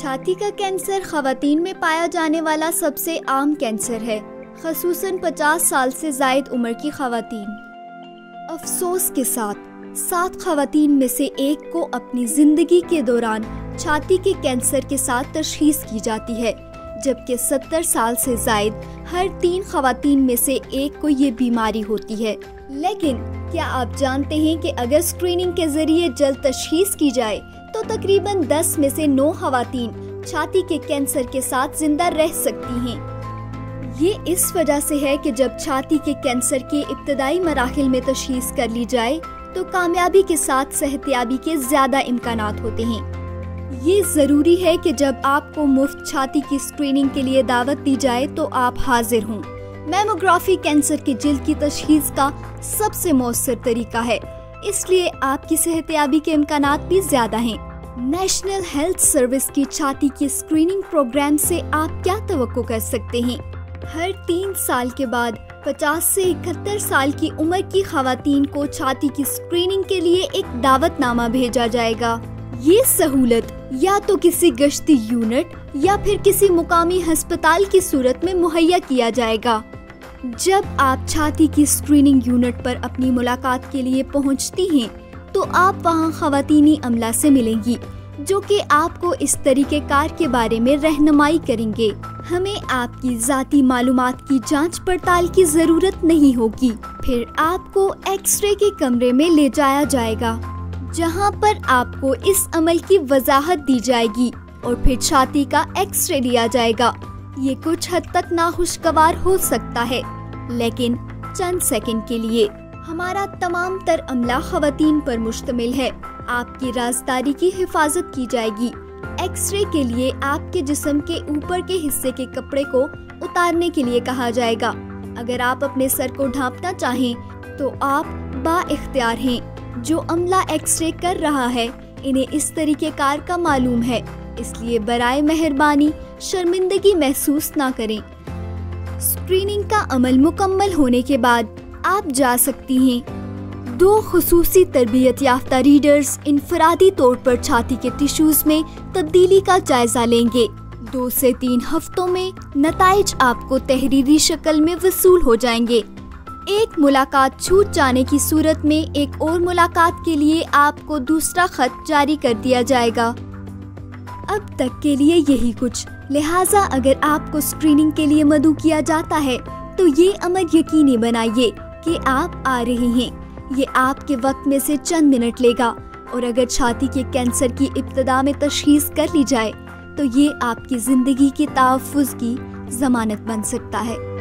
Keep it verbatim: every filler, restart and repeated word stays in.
छाती का कैंसर ख़वातीन में पाया जाने वाला सबसे आम कैंसर है, ख़ुसूसन पचास साल से ज़ायद उम्र की ख़वातीन। अफसोस के साथ सात ख़वातीन में से एक को अपनी ज़िंदगी के दौरान छाती के कैंसर के साथ तशख़ीस की जाती है, जबकि सत्तर साल से ज़ायद हर तीन ख़वातीन में से एक को ये बीमारी होती है। लेकिन क्या आप जानते हैं कि अगर स्क्रीनिंग के ज़रिए जल्द तशख़ीस की जाए तो तकरीबन दस में से नौ ख़वातीन छाती के कैंसर के साथ जिंदा रह सकती हैं। ये इस वजह से है कि जब छाती के कैंसर के इब्तदाई मराहिल में तशख़ीस कर ली जाए तो कामयाबी के साथ सेहतयाबी के ज़्यादा इम्कानात होते हैं। ये ज़रूरी है कि जब आपको मुफ्त छाती की स्क्रीनिंग के लिए दावत दी जाए तो आप हाजिर हों। मैमोग्राफी कैंसर की जिल्द की तशख़ीस का सबसे मौसर तरीका है, इसलिए आपकी सेहतयाबी के इम्कानात भी ज्यादा हैं। नेशनल हेल्थ सर्विस की छाती की स्क्रीनिंग प्रोग्राम से आप क्या तवक्को कर सकते हैं? हर तीन साल के बाद पचास से इकहत्तर साल की उम्र की ख़वातीन को छाती की स्क्रीनिंग के लिए एक दावतनामा भेजा जाएगा। ये सहूलत या तो किसी गश्ती यूनिट या फिर किसी मुकामी अस्पताल की सूरत में मुहैया किया जाएगा। जब आप छाती की स्क्रीनिंग यूनिट पर अपनी मुलाकात के लिए पहुंचती हैं, तो आप वहां ख़वातीनी अमला से मिलेंगी, जो कि आपको इस तरीके कार के बारे में रहनुमाई करेंगे। हमें आपकी ज़ाती मालूमात की जांच पड़ताल की ज़रूरत नहीं होगी। फिर आपको एक्सरे के कमरे में ले जाया जाएगा, जहां पर आपको इस अमल की वजाहत दी जाएगी और फिर छाती का एक्सरे लिया जाएगा। ये कुछ हद तक नाखुशगवार हो सकता है, लेकिन चंद सेकंड के लिए। हमारा तमाम तर अमला ख़वातीन पर मुश्तमिल है। आपकी राज़दारी की हिफाजत की जाएगी। एक्सरे के लिए आपके जिस्म के ऊपर के हिस्से के कपड़े को उतारने के लिए कहा जाएगा। अगर आप अपने सर को ढांपना चाहें तो आप बाइख्तियार हैं। जो अमला एक्सरे कर रहा है, इन्हें इस तरीके कार का मालूम है, इसलिए बराए मेहरबानी शर्मिंदगी महसूस ना करें। स्क्रीनिंग का अमल मुकम्मल होने के बाद आप जा सकती हैं। दो खुसूसी तरबियत याफ्ता रीडर्स इनफरादी तौर पर छाती के टिश्यूज में तब्दीली का जायजा लेंगे। दो से तीन हफ्तों में नताइज आपको तहरीरी शक्ल में वसूल हो जाएंगे। एक मुलाकात छूट जाने की सूरत में एक और मुलाकात के लिए आपको दूसरा खत जारी कर दिया जाएगा। अब तक के लिए यही कुछ। लिहाजा अगर आपको स्क्रीनिंग के लिए मदऊ किया जाता है तो ये अमल यकीनी बनाइए कि आप आ रहे हैं। ये आपके वक्त में से चंद मिनट लेगा, और अगर छाती के कैंसर की इब्तदा में तशख़ीस कर ली जाए तो ये आपकी ज़िंदगी के तहफ़्फ़ुज़ की ज़मानत बन सकता है।